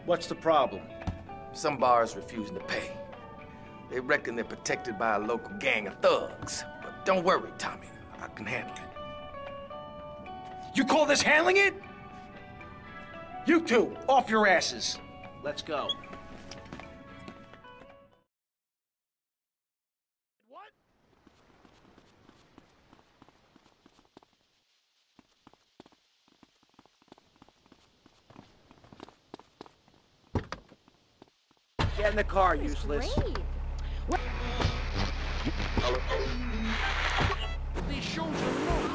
What's the problem? Some bars refusing to pay. They reckon they're protected by a local gang of thugs. But don't worry, Tommy. I can handle it. You call this handling it? You two, off your asses. Let's go. What? Get in the car, useless. Great. These shoes are low.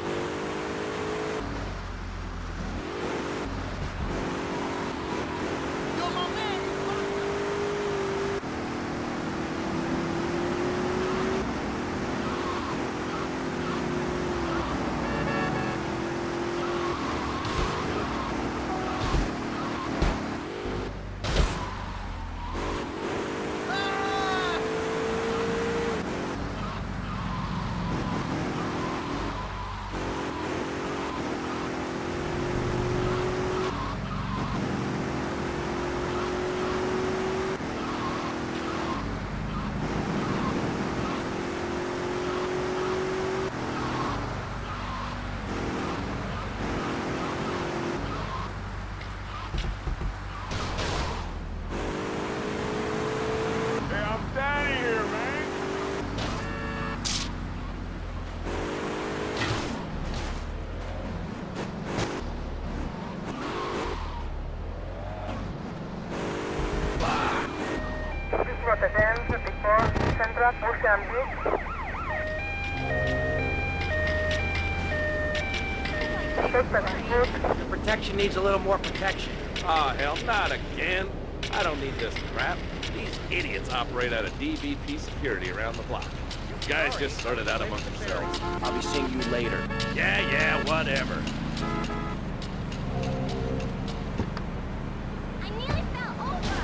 The protection needs a little more protection. Ah, hell, not again. I don't need this crap. These idiots operate out of DVP security around the block. You guys just sort it out among yourselves. I'll be seeing you later. Yeah, whatever. I nearly fell over.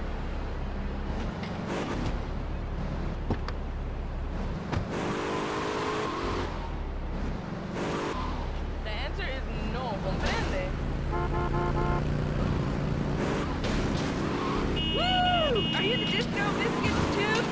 The answer is no, comprende? Woo! Are you the Disco Biscuits too?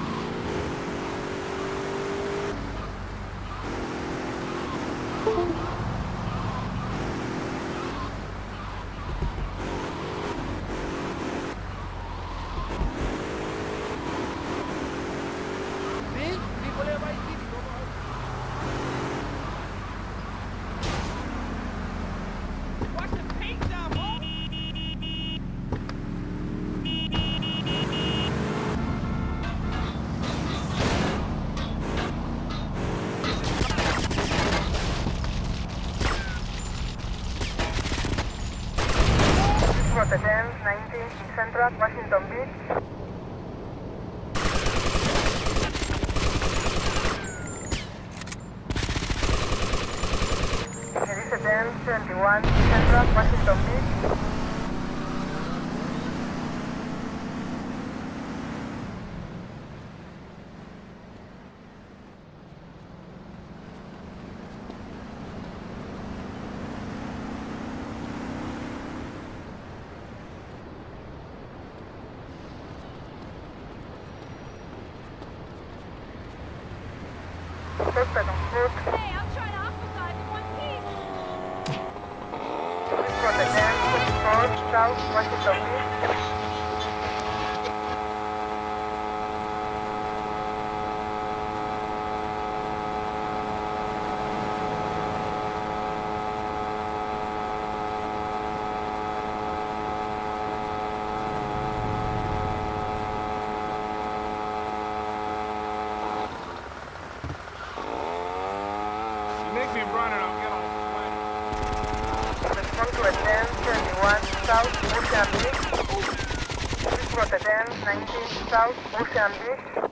Watch the paint job, huh? Rotterdam, 19, Central, Washington Beach. Rotterdam, 21, Central, Washington Beach. Suspect on foot. Hey, I'll try to ostracize in one piece. Rotterdam, 24, South, Washington Beach. Make me run and I'll get all sweaty. Respond to Rotterdam, 21, South, Ocean Beach. Rotterdam, 19, South, Ocean Beach.